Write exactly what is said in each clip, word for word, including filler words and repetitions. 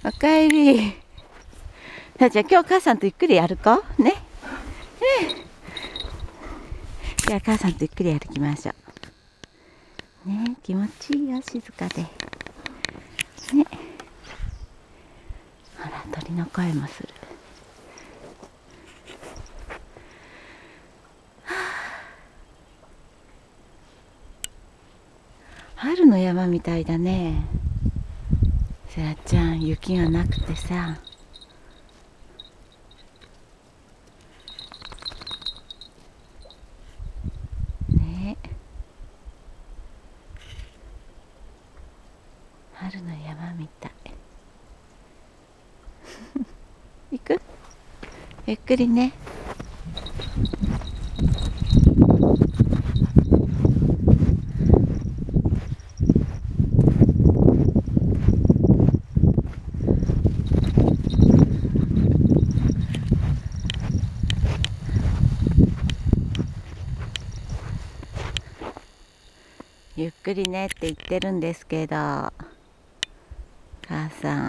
おかえり。じゃあ今日母さんとゆっくり歩こうね。じゃあ母さんとゆっくり歩きましょう。ね、気持ちいいよ、静かで。ね。ほら、鳥の声もする。春の山みたいだね。せらちゃん、雪がなくてさ。ね。春の山みたい。行く？ゆっくりね。ゆっくりねって言ってるんですけど、母さん。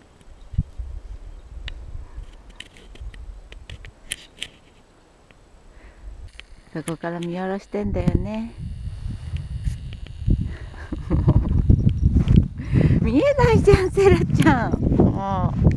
そこから見下ろしてんだよね。見えないじゃん、セラちゃん。もう。